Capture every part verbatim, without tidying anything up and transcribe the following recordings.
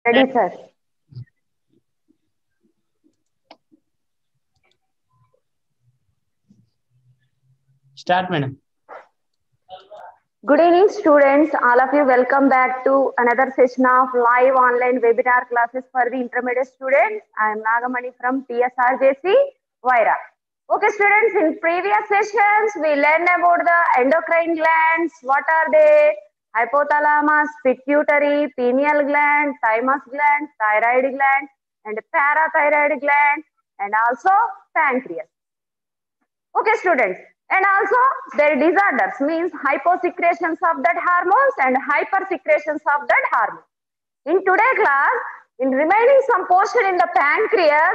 Ready, sir. Start, madam. Good evening, students. All of you, welcome back to another session of live online webinar classes for the intermediate students. I am Nagamani from T S R J C, Vaira. Okay, students, in previous sessions, we learned about the endocrine glands. What are they? Hypothalamus, pituitary, pineal gland, thymus gland, thyroid gland, and parathyroid gland, and also pancreas. Okay, students. And also their disorders means hyposecretions of that hormones and hypersecretions of that hormone. In today's class, in remaining some portion in the pancreas,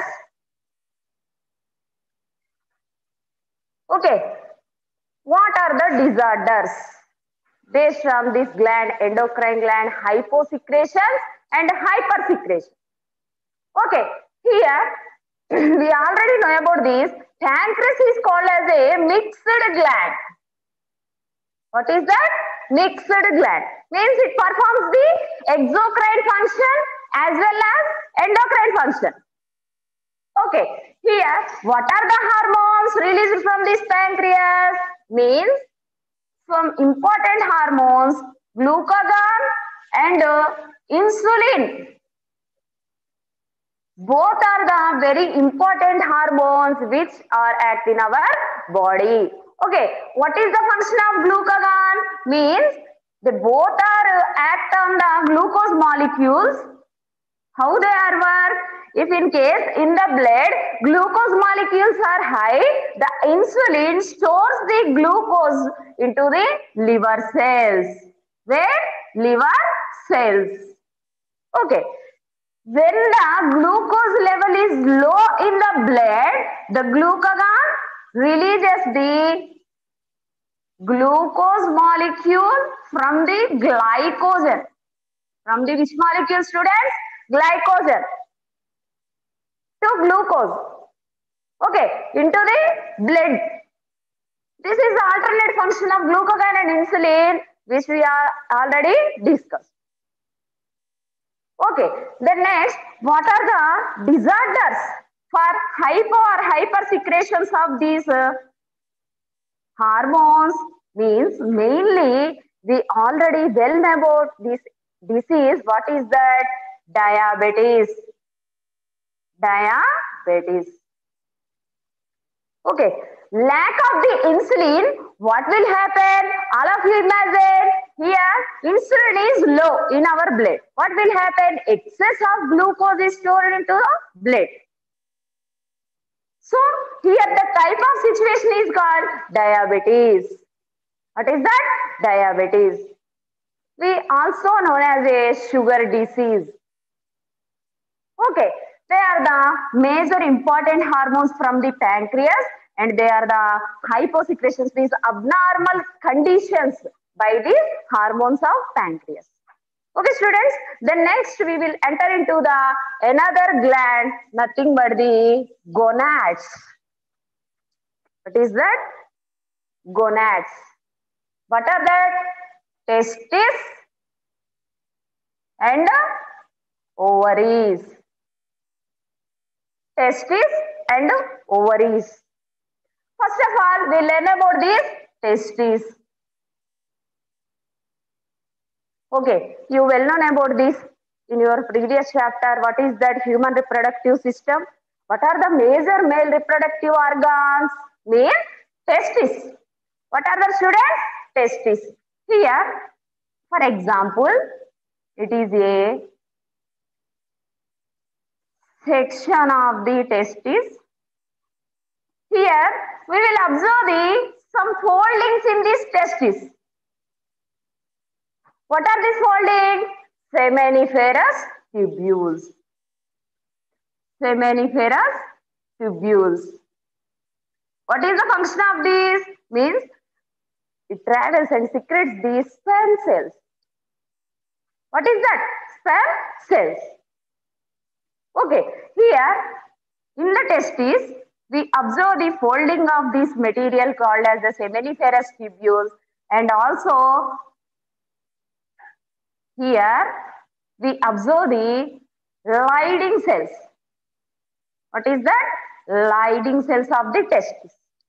okay, what are the disorders based from this gland, endocrine gland, hyposecretion and hypersecretion? Okay, here we already know about this. Pancreas is called as a mixed gland. What is that? Mixed gland. Means it performs the exocrine function as well as endocrine function. Okay, here what are the hormones released from this pancreas? Means some important hormones, glucagon and uh, insulin. Both are the very important hormones which are act in our body. Okay, what is the function of glucagon? Means they both are act on the glucose molecules. How they are work? If in case in the blood glucose molecules are high, the insulin stores the glucose into the liver cells. Where? Liver cells. Okay. When the glucose level is low in the blood, the glucagon releases the glucose molecule from the glycogen. From the which molecule, students? Glycogen to glucose. Okay, into the blood. This is the alternate function of glucagon and insulin, which we are already discussed. Okay, then next, what are the disorders for hypo or hypersecretions of these uh, hormones? Means mainly we already well know about this disease. What is that? Diabetes. Diabetes. Okay, lack of the insulin, what will happen? All of you imagine, here insulin is low in our blood. What will happen? Excess of glucose is stored into the blood. So here the type of situation is called diabetes. What is that? Diabetes. We also known as a sugar disease. Okay, they are the major important hormones from the pancreas, and they are the hyposecretions, means abnormal conditions by the hormones of pancreas. Okay, students, then next we will enter into the another gland, nothing but the gonads. What is that? Gonads. What are that? Testes and ovaries. Testes and ovaries. First of all, we learn about these testes. Okay, you well known about this in your previous chapter. What is that? Human reproductive system. What are the major male reproductive organs? Male testes. What are the students? Testes. Here, for example, it is a section of the testes. Here, we will observe the some foldings in these testes. What are these foldings? Seminiferous tubules. Seminiferous tubules. What is the function of these? Means it travels and secretes the sperm cells. What is that? Sperm cells. Okay, here in the testes, we observe the folding of this material called as the seminiferous tubules, and also here we observe the Lighting cells. What is that? Lighting cells of the testis.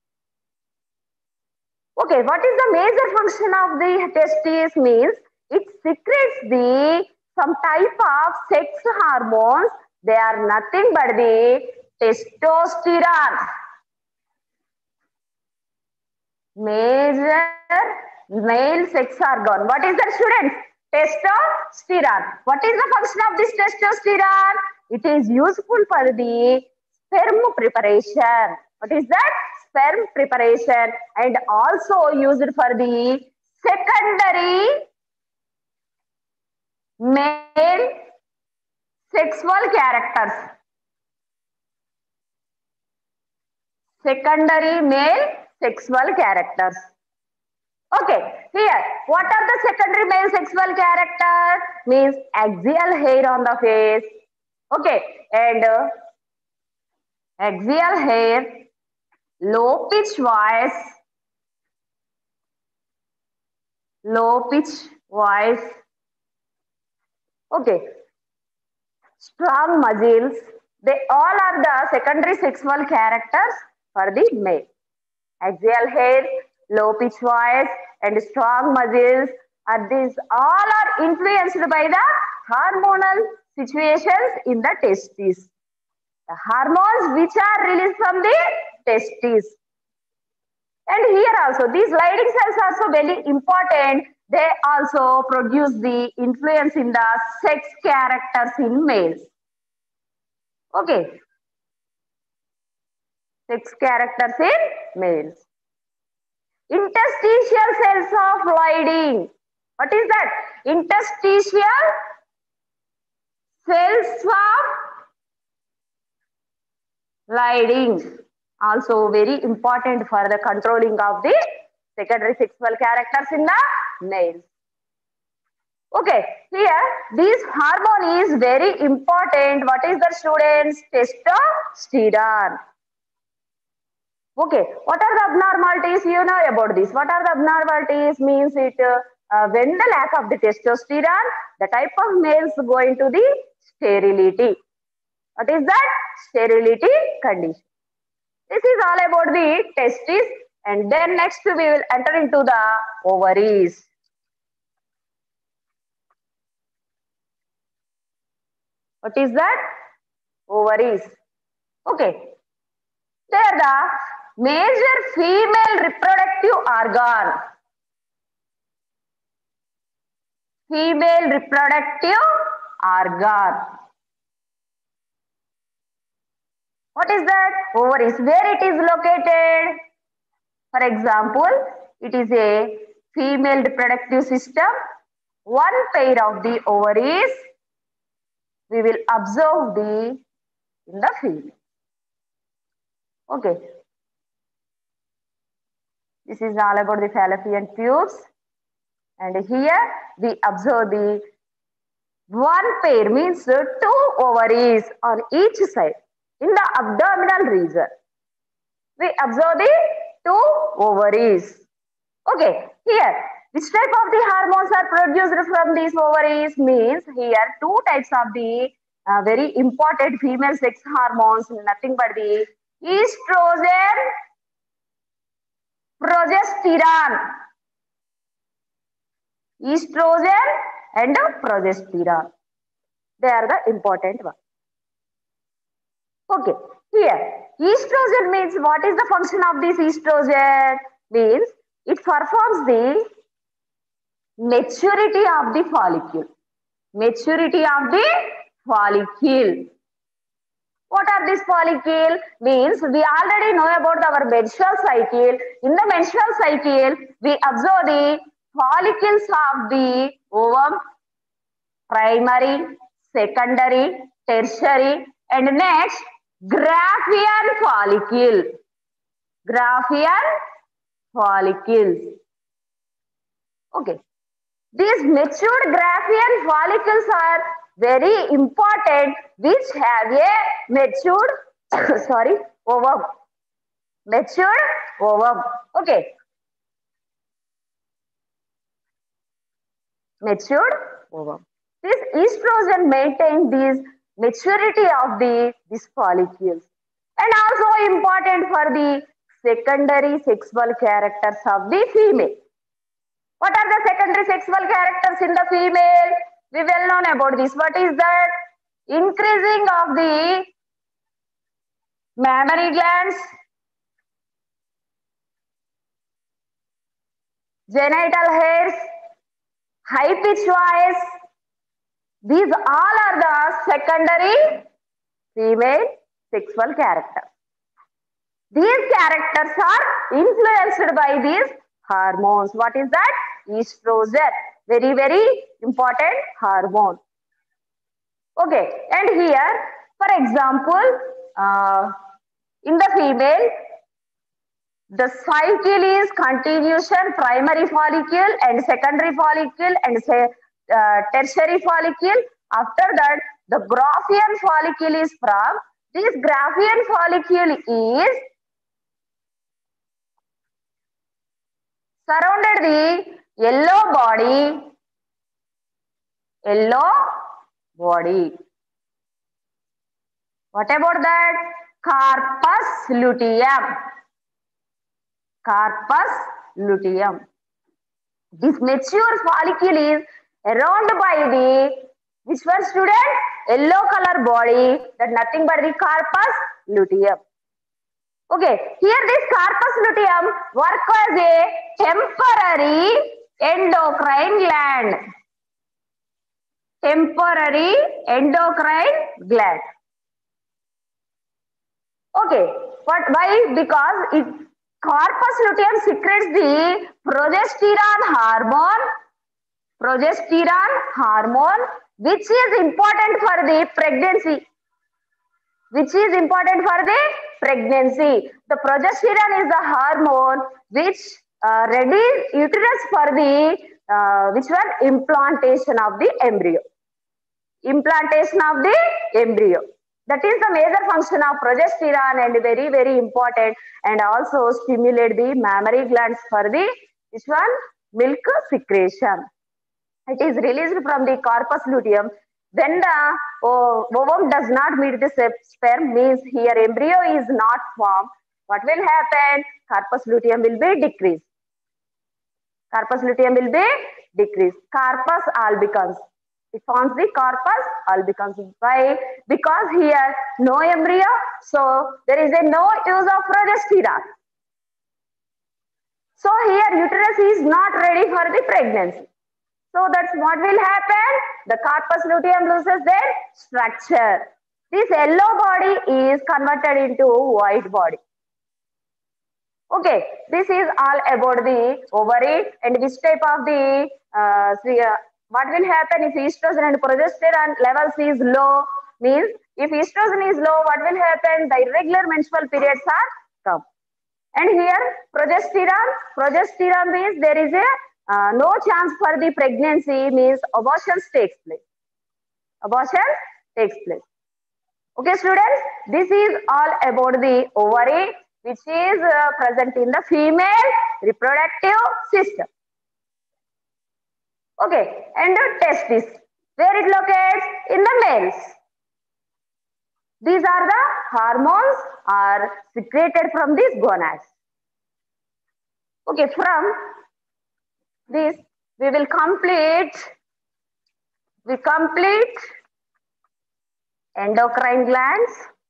Okay, what is the major function of the testis? Means it secretes the some type of sex hormones. They are nothing but the testosterone. Major male sex organ. What is that, students? Testosterone. What is the function of this testosterone? It is useful for the sperm preparation. What is that? Sperm preparation, and also used for the secondary male sexual characters. Secondary male sexual characters. Okay, here, what are the secondary male sexual characters? Means axial hair on the face. Okay, and uh, axial hair, low pitch voice, low pitch voice. Okay, strong muscles. They all are the secondary sexual characters for the male. Axial hair, low pitch voice, and strong muscles. Are these all are influenced by the hormonal situations in the testes. The hormones which are released from the testes. And here also these Leydig cells are also very important. They also produce the influence in the sex characters in males. Okay. Sex characters in males. Interstitial cells of Leydig. What is that? Interstitial cells of Leydig. Also very important for the controlling of the secondary sexual characters in the males. Okay, here this hormone is very important. What is the, students? Testosterone. Okay, what are the abnormalities? You know about this. What are the abnormalities? Means it uh, uh, when the lack of the testosterone, the type of males go into the sterility. What is that? Sterility condition. This is all about the testes, and then next we will enter into the ovaries. What is that? Ovaries. Okay. They are the major female reproductive organ. Female reproductive organ. What is that? Ovaries. Where it is located? For example, it is a female reproductive system. One pair of the ovaries we will observe the in the female. Okay. This is all about the fallopian tubes. And here we observe the one pair, means two ovaries on each side in the abdominal region. We observe the two ovaries. Okay, here which type of the hormones are produced from these ovaries? Means here two types of the uh, very important female sex hormones, nothing but the estrogen, progesterone. Estrogen and progesterone. They are the important ones. Okay, here estrogen means, what is the function of this estrogen? Means it performs the maturity of the follicle. Maturity of the follicle. What are these follicle? Means we already know about our menstrual cycle. In the menstrual cycle, we observe the follicles of the ovum, primary, secondary, tertiary, and next Graafian follicle. Graafian follicles. Okay. These matured Graafian follicles are very important, which have a matured, sorry, ovum. Matured ovum. Okay. Matured ovum. This estrogen maintains these maturity of the these follicles, and also important for the secondary sexual characters of the female. What are the secondary sexual characters in the female? We well known about this. What is that? Increasing of the mammary glands, genital hairs, high pitched voice. These all are the secondary female sexual characters. These characters are influenced by these hormones. What is that? Estrogen. Very, very important hormone. Okay, and here, for example, uh, in the female, the cycle is continuation, primary follicle and secondary follicle and say uh, tertiary follicle. After that, the Graafian follicle is from. This Graafian follicle is surrounded the yellow body, yellow body. What about that? Corpus luteum. Corpus luteum. This mature follicle is around by the, which one student? Yellow color body, that nothing but the corpus luteum. Okay, here this corpus luteum works as a temporary endocrine gland. Temporary endocrine gland. Okay, but why? Because it corpus luteum secretes the progesterone hormone, progesterone hormone, which is important for the pregnancy. Which is important for the pregnancy. The progesterone is the hormone which uh, readies uterus for the uh, which one? Implantation of the embryo. Implantation of the embryo. That is the major function of progesterone and very, very important, and also stimulate the mammary glands for the which one? Milk secretion. It is released from the corpus luteum. When the oh, ovum does not meet the sperm, means here embryo is not formed. What will happen? Corpus luteum will be decreased. Corpus luteum will be decreased. Corpus albicans. It forms the corpus albicans. Why? Because here no embryo, so there is a no use of progesterone. So here uterus is not ready for the pregnancy. So that's what will happen. The corpus luteum loses their structure. This yellow body is converted into white body. Okay, this is all about the ovary and which type of the uh, see, uh, what will happen if estrogen and progesterone levels is low, means if estrogen is low, what will happen? The irregular menstrual periods are come. And here progesterone, progesterone means there is a uh, no chance for the pregnancy, means abortion takes place. Abortion takes place. Okay students, this is all about the ovary which is uh, present in the female reproductive system. Okay, and the testis, where it locates? In the males. These are the hormones are secreted from these gonads. Okay, from this we will complete, we complete endocrine glands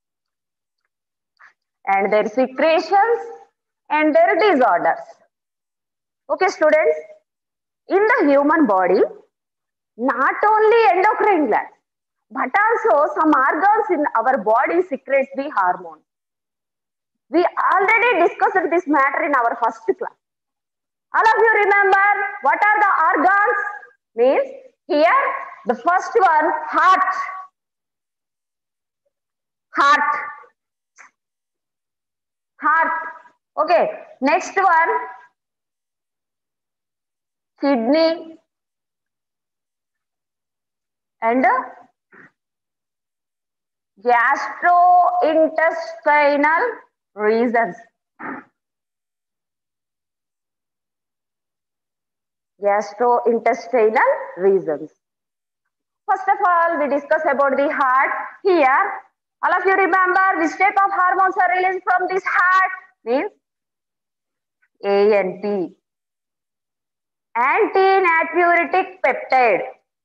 and their secretions and their disorders. Okay students, in the human body, not only endocrine glands, but also some organs in our body secretes the hormone. We already discussed this matter in our first class. All of you remember what are the organs? Means here the first one, heart. Heart. Heart. Okay. Next one, kidney and gastrointestinal regions. Gastrointestinal regions. First of all, we discuss about the heart. Here, all of you remember which type of hormones are released from this heart? Means A N P, anti-natriuretic peptide.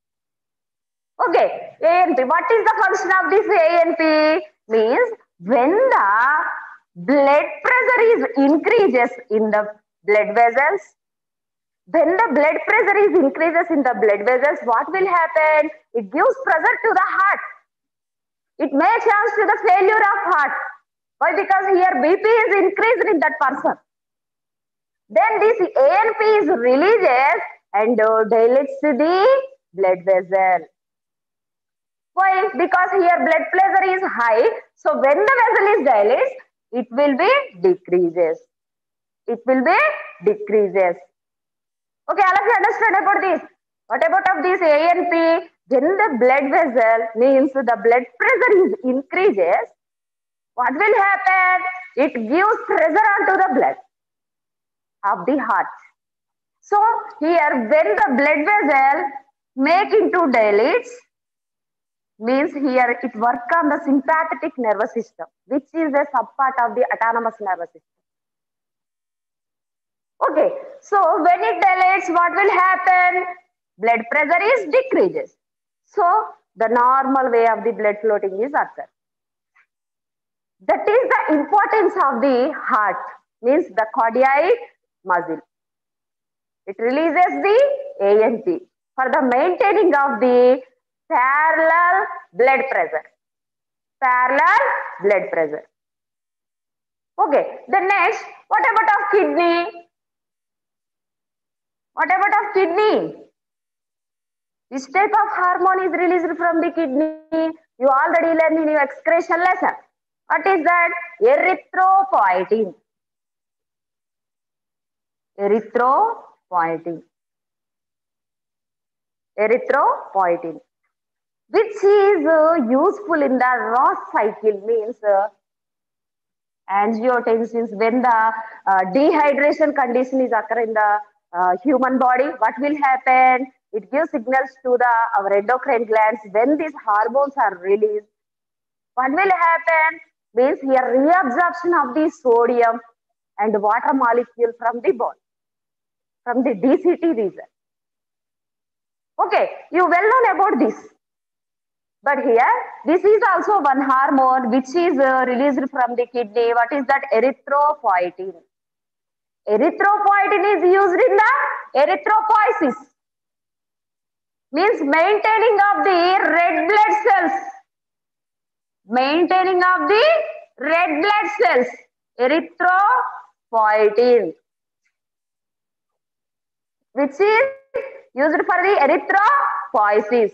Okay, A N P. What is the function of this A N P? Means when the blood pressure is increases in the blood vessels, when the blood pressure is increases in the blood vessels, what will happen? It gives pressure to the heart. It may chance to the failure of heart. Why? Because here B P is increased in that person. Then this A N P is releases and uh, dilates the blood vessel. Why? Because here blood pressure is high. So when the vessel is dilates, it will be decreases. It will be decreases. Okay, all of you understand about this. What about of this A N P? When the blood vessel means the blood pressure is increases, what will happen? It gives pressure onto the blood of the heart. So here when the blood vessel make into dilates, means here it work on the sympathetic nervous system, which is a subpart of the autonomous nervous system. Okay, so when it dilates, what will happen? Blood pressure is decreases. So the normal way of the blood floating is occur. That is the importance of the heart, means the cardiac muscle. It releases the A N P for the maintaining of the parallel blood pressure. Parallel blood pressure. Okay, the next, what about of kidney? What about of kidney? This type of hormone is released from the kidney. You already learned in your excretion lesson. What is that? Erythropoietin. Erythropoietin. Erythropoietin. Which is uh, useful in the Ross cycle, means uh, angiotensins. When the uh, dehydration condition is occur in the uh, human body, what will happen? It gives signals to the our endocrine glands. When these hormones are released, what will happen? Means here reabsorption of the sodium and water molecule from the bone, from the D C T region. Okay, you well known about this. But here, this is also one hormone which is uh, released from the kidney. What is that? Erythropoietin. Erythropoietin is used in the erythropoiesis. Means maintaining of the red blood cells. Maintaining of the red blood cells. Erythropoietin. Which is used for the erythropoiesis.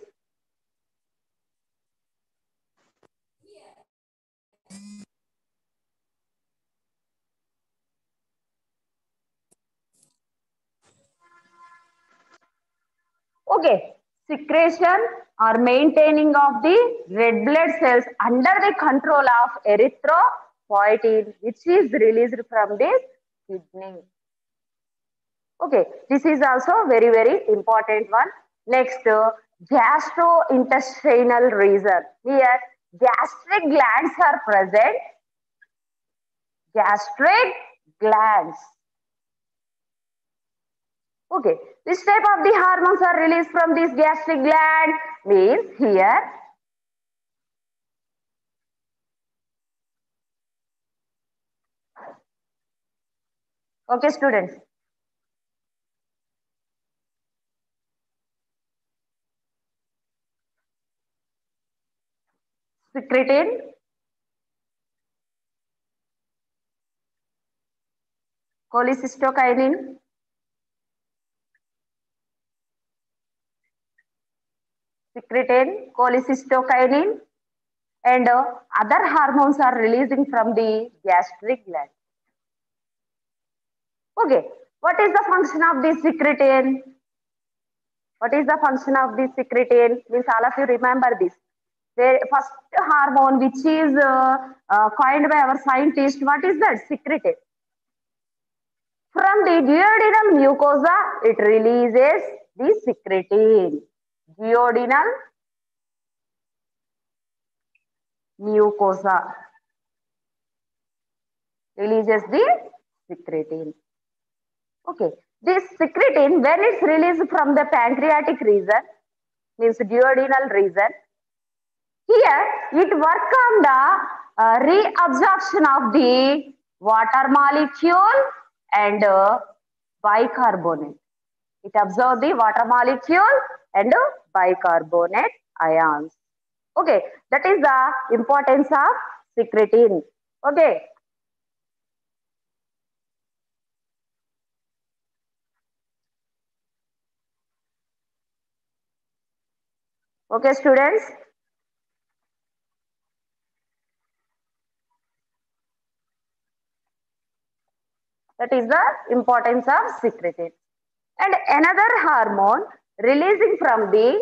Okay, secretion or maintaining of the red blood cells under the control of erythropoietin, which is released from this kidney. Okay, this is also very, very important one. Next, uh, gastrointestinal region. Here, gastric glands are present. Gastric glands. Okay, which type of the hormones are released from this gastric gland? Means here, okay students, secretin, cholecystokinin, secretin, cholecystokinin, and uh, other hormones are releasing from the gastric gland. Okay, what is the function of this secretin? What is the function of this secretin? Means all of you remember this. The first hormone which is uh, uh, coined by our scientist, what is that? Secretin. From the duodenal mucosa, it releases the secretin. Duodenal mucosa releases the secretin. Okay, this secretin, when it's released from the pancreatic region, means duodenal region, here it works on the uh, reabsorption of the water molecule and uh, bicarbonate. It absorbs the water molecule and uh, bicarbonate ions. Okay, that is the importance of secretin. Okay. Okay, students. That is the importance of secretin. And another hormone releasing from the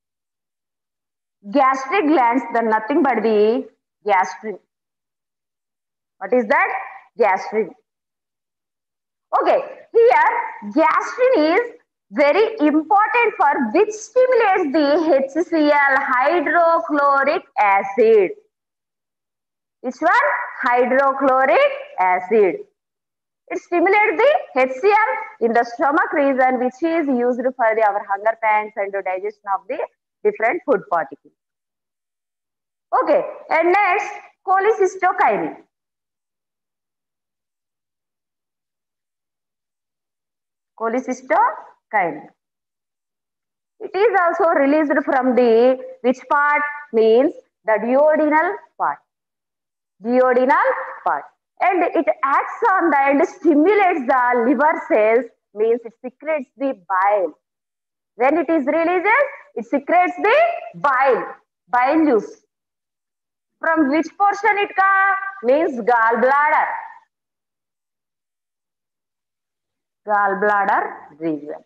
gastric glands, the nothing but the gastrin. What is that? Gastrin. Okay, here gastrin is very important for which stimulates the H C l, hydrochloric acid. Which one? Hydrochloric acid. It stimulates the H C l in the stomach region, which is used for the, our hunger pangs and the digestion of the different food particles. Okay, and next, cholecystokinin. Cholecystokinin. It is also released from the which part? Means the duodenal part. Duodenal part. And it acts on the and stimulates the liver cells, means it secretes the bile. When it is released, it secretes the bile, bile juice. From which portion it comes? Means gallbladder. Gallbladder region.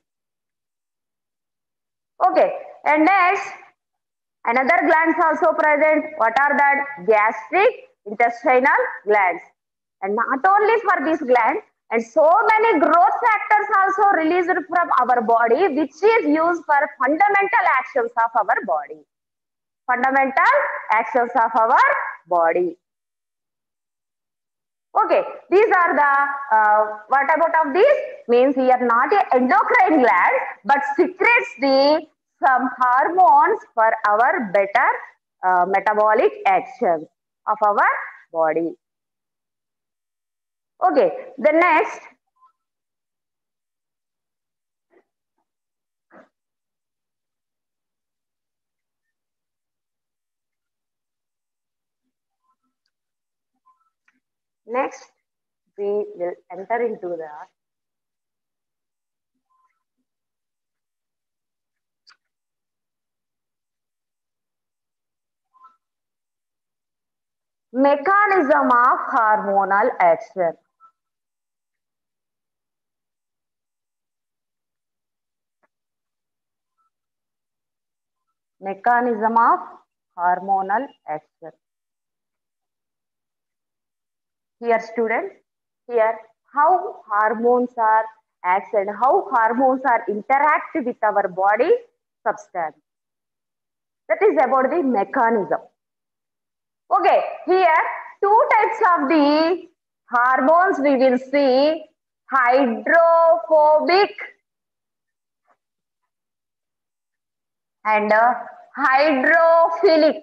Okay, and next, another glands also present. What are that? Gastric, intestinal glands. And not only for these glands, and so many growth factors also released from our body, which is used for fundamental actions of our body. Fundamental actions of our body. Okay, these are the, uh, what about of these? Means here not a endocrine gland, but secretes the some hormones for our better uh, metabolic actions of our body. Okay, the next. Next, we will enter into the mechanism of hormonal action. Mechanism of hormonal action. Here, students, here how hormones are acts and how hormones are interact with our body substance. That is about the mechanism. Okay, here two types of the hormones we will see: hydrophobic and uh, hydrophilic.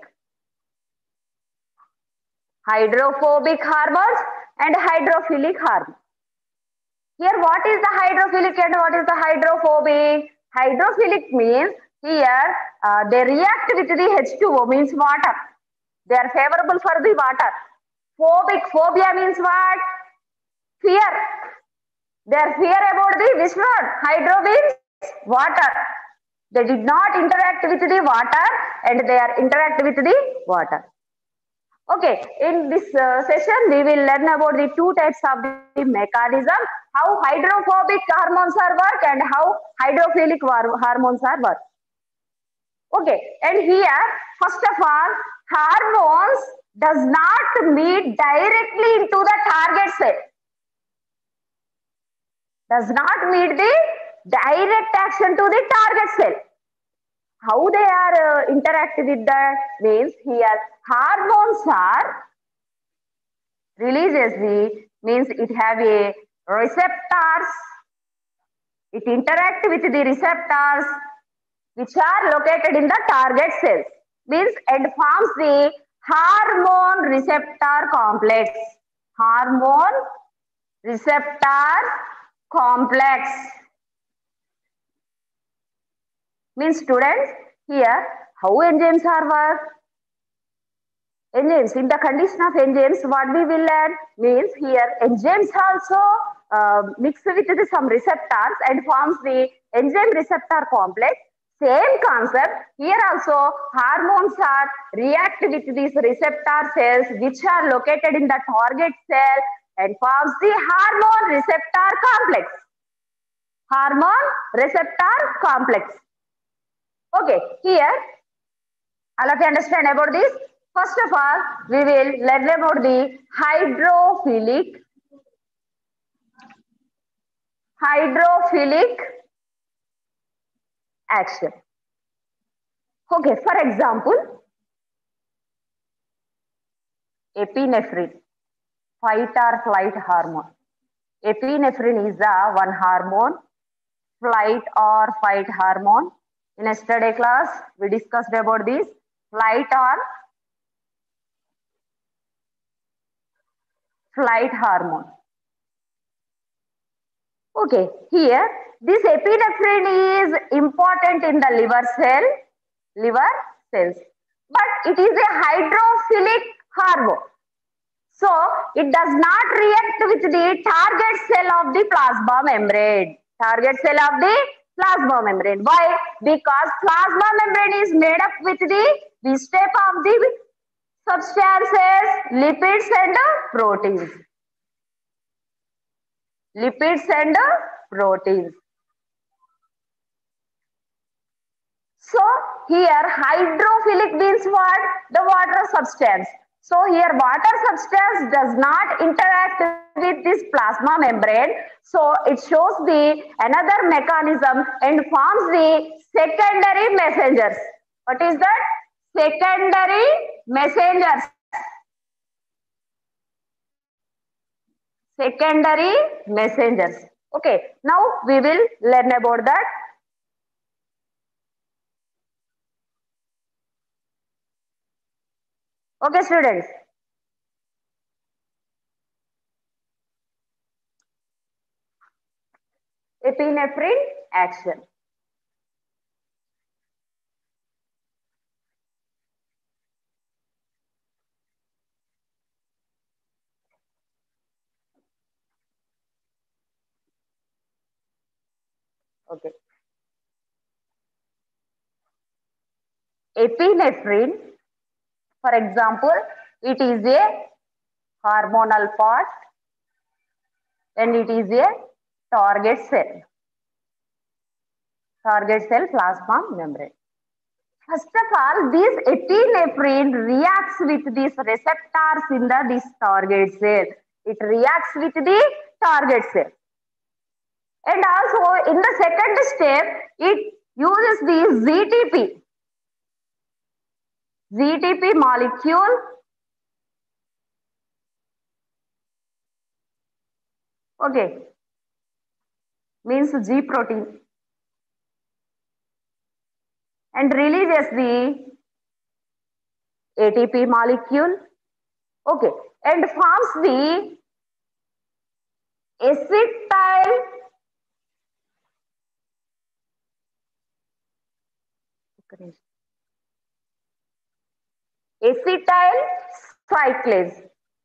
Hydrophobic hormones and hydrophilic hormones. Here, what is the hydrophilic and what is the hydrophobic? Hydrophilic means here uh, they react with the H two O, means water. They are favorable for the water. Phobic, phobia means what? Fear. They are fear about the which one? Hydro means water. They did not interact with the water and they are interact with the water. Okay, in this uh, session, we will learn about the two types of the mechanism, how hydrophobic hormones are work and how hydrophilic hormones are work. Okay, and here, first of all, hormones does not meet directly into the target cell. Does not meet the direct action to the target cell. how they are uh, interact with that means here hormones are releases the means it have a receptors, it interact with the receptors which are located in the target cells means and forms the hormone receptor complex, hormone receptor complex means students here how enzymes are work. Enzymes, in the condition of enzymes, what we will learn means here enzymes also uh, mix with the, some receptors and forms the enzyme receptor complex. Same concept here also hormones are react with these receptor cells which are located in the target cell and forms the hormone receptor complex. Hormone receptor complex. Okay, here all of you understand about this? First of all, we will learn about the hydrophilic, hydrophilic action. Okay, for example, epinephrine, fight or flight hormone. Epinephrine is a one hormone, flight or fight hormone. In yesterday class, we discussed about this flight or flight hormone. Okay, here this epinephrine is important in the liver cell, liver cells, but it is a hydrophilic hormone. So it does not react with the target cell of the plasma membrane. Target cell of the plasma membrane. Why? Because plasma membrane is made up with the this type of the substances, lipids and proteins. Lipids and proteins. So here hydrophilic means what? The water substance. So here water substance does not interact with this plasma membrane. So it shows the another mechanism and forms the secondary messengers. What is that? Secondary messengers. Secondary messengers. Okay, now we will learn about that. Okay, students. Epinephrine action. Okay. Epinephrine, for example, it is a hormonal part and it is a target cell. Target cell plasma membrane. First of all, this epinephrine reacts with these receptors in the this target cell. It reacts with the target cell. And also in the second step, it uses the Z T P. Z T P molecule. Okay. Means G protein. And releases the A T P molecule. Okay. And forms the acetyl acetyl cyclase.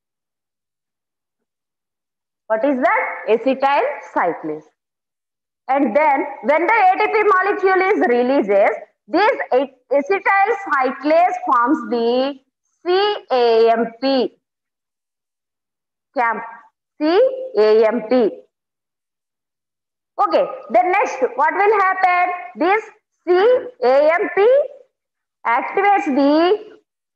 What is that? Acetyl cyclase. And then when the A T P molecule is releases, this acetyl cyclase forms the CAMP. CAMP. CAMP. Okay. Then next, what will happen? This CAMP activates the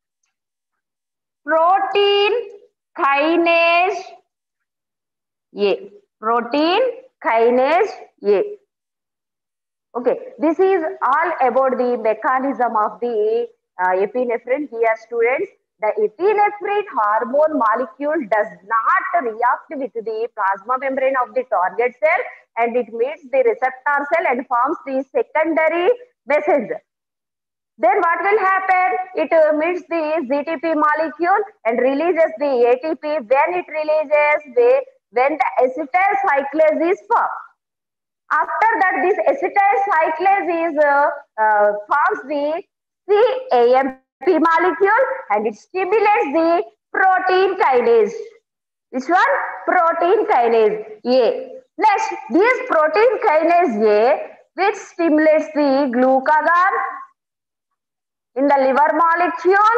protein kinase A. Protein kinase A. Okay, this is all about the mechanism of the uh, epinephrine. Here, students, the epinephrine hormone molecule does not react with the plasma membrane of the target cell, and it meets the receptor cell and forms the secondary messenger. Then what will happen? It uh, meets the Z T P molecule and releases the A T P. When it releases the when the acetyl cyclase is formed. After that, this acetyl cyclase is uh, uh, forms the C A M P molecule and it stimulates the protein kinase. Which one? Protein kinase A. Next, this protein kinase A, which stimulates the glucagon in the liver molecule,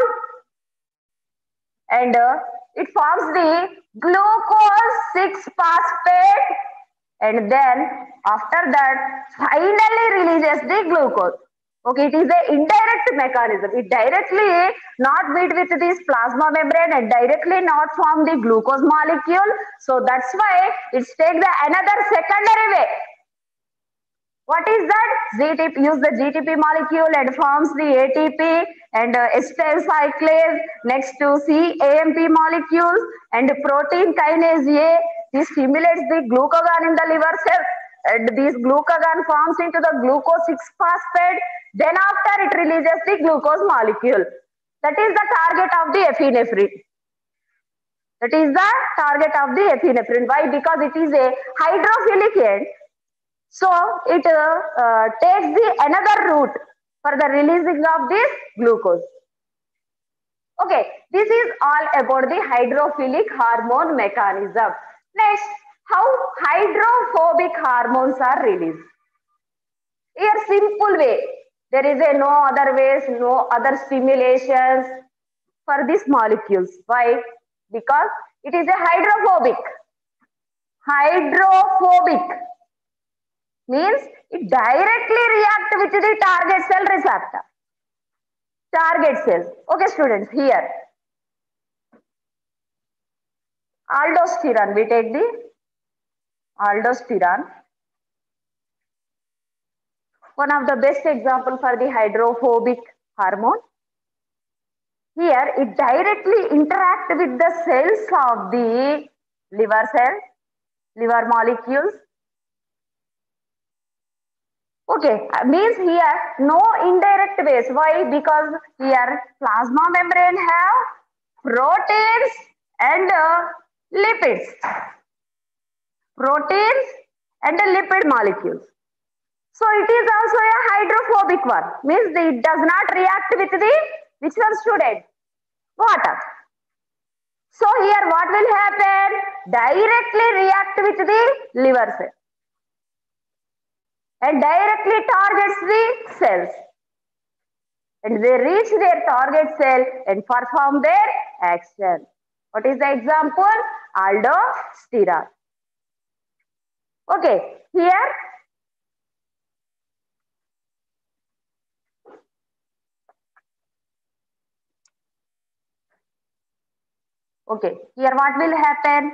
and uh, it forms the glucose six phosphate, and then after that finally releases the glucose. Okay, it is an indirect mechanism. It directly not meet with this plasma membrane and directly not form the glucose molecule. So that's why it's take the another secondary way. What is that? Z T P, use the G T P molecule and forms the A T P and uh, acetyl cyclase next to C A M P molecules and protein kinase A. This stimulates the glucagon in the liver cell and this glucagon forms into the glucose six phosphate. Then after it releases the glucose molecule. That is the target of the epinephrine. That is the target of the epinephrine. Why? Because it is a hydrophilic end. So it uh, uh, takes the another route for the releasing of this glucose. Okay, this is all about the hydrophilic hormone mechanism. Next, how hydrophobic hormones are released. Here, simple way. There is a no other ways, no other stimulations for these molecules. Why? Because it is a hydrophobic. Hydrophobic means it directly react with the target cell receptor. Target cells. Okay, students, here. Aldosterone, we take the aldosterone. One of the best example for the hydrophobic hormone. Here, it directly interact with the cells of the liver cells, liver molecules. Okay, means here no indirect ways. Why? Because here plasma membrane have proteins and uh, lipids. Proteins and uh, lipid molecules. So it is also a hydrophobic one. Means it does not react with the which one, student? Water. So here what will happen? Directly react with the liver cell and directly targets the cells, and they reach their target cell and perform their action. What is the example? Aldosterone. Okay, here okay, here what will happen?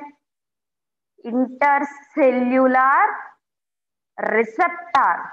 Intercellular receptor,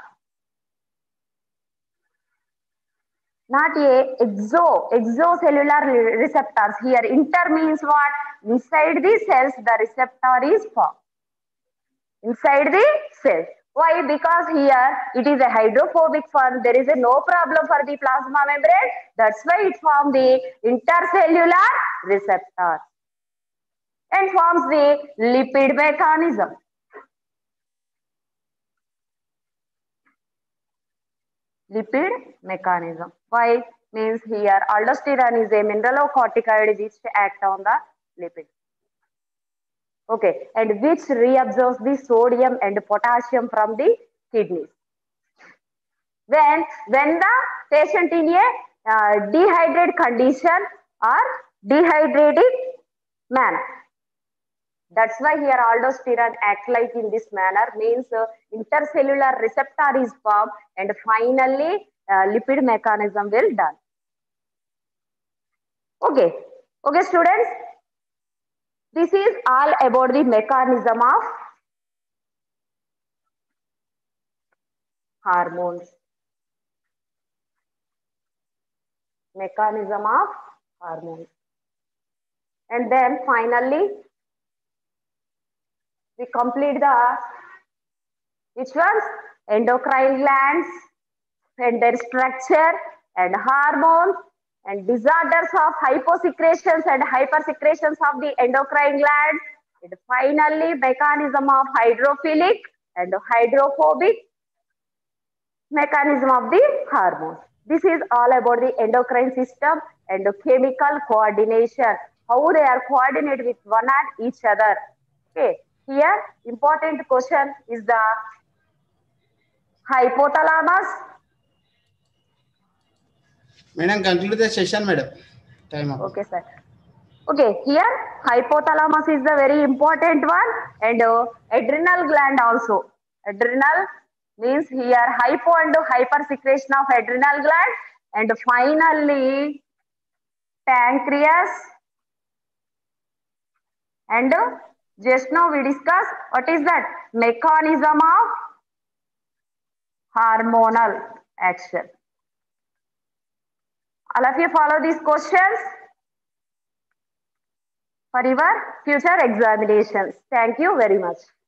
not a exo, exocellular receptors. Here inter means what? Inside the cells the receptor is formed. Inside the cells. Why? Because here it is a hydrophobic form. There is a no problem for the plasma membrane. That's why it forms the intercellular receptor and forms the lipid mechanism. Lipid mechanism. Why? Means here aldosterone is a mineralocorticoid which act on the lipid. Okay, and which reabsorbs the sodium and potassium from the kidneys. When when the patient in a uh, dehydrated condition or dehydrated manner. That's why here aldosterone act like in this manner, means uh, intercellular receptor is formed and finally uh, lipid mechanism will done. Okay, okay students, this is all about the mechanism of hormones. Mechanism of hormones. And then finally, we complete the which ones? Endocrine glands and their structure and hormones and disorders of hyposecretions and hypersecretions of the endocrine glands. And finally, mechanism of hydrophilic and hydrophobic mechanism of the hormones. This is all about the endocrine system and the chemical coordination, how they are coordinated with one and each other. Okay, here important question is the hypothalamus. Madam, conclude the session, madam. Time up. Okay, sir. Okay, here hypothalamus is the very important one, and uh, adrenal gland also. Adrenal means here hypo and hyper secretion of adrenal gland, and finally pancreas. And uh, just now we discussed what is that mechanism of hormonal action. All of you follow these questions for your future examinations. Thank you very much.